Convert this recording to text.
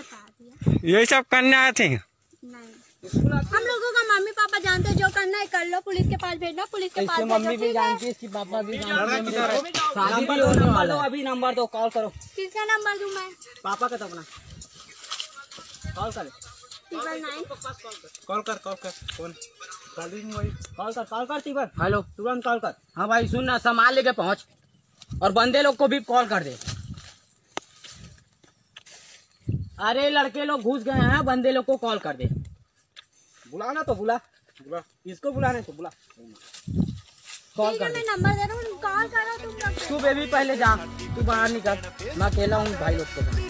बता दिया। यही सब करने आए थे? नहीं, हम लोगों का मम्मी पापा जानते हैं, जो करना है कर लो। पुलिस के पास भेजना, पुलिस के पास मम्मी भी जानती है, इसकी पापा भी जानते हैं। अभी नंबर दो, कॉल करो। किसका नंबर दूं मैं? पापा का तो अपना कॉल कर। 999 कॉल कर फोन कॉल कर तीबर। हेलो, तुरंत कॉल कर। हाँ भाई सुन ना, सामान लेके पहुँच और बंदे लोग को भी कॉल कर दे। अरे लड़के लोग घुस गए हैं, बंदे लोग को कॉल कर दे। बुलाना तो बुला, इसको बुलाने तो बुला। कॉल कर। मैं नंबर दे रहा हूँ, कॉल करो तुम। तू बेबी पहले जा, तू बाहर निकल, मैं अकेला हूँ भाई लोग को।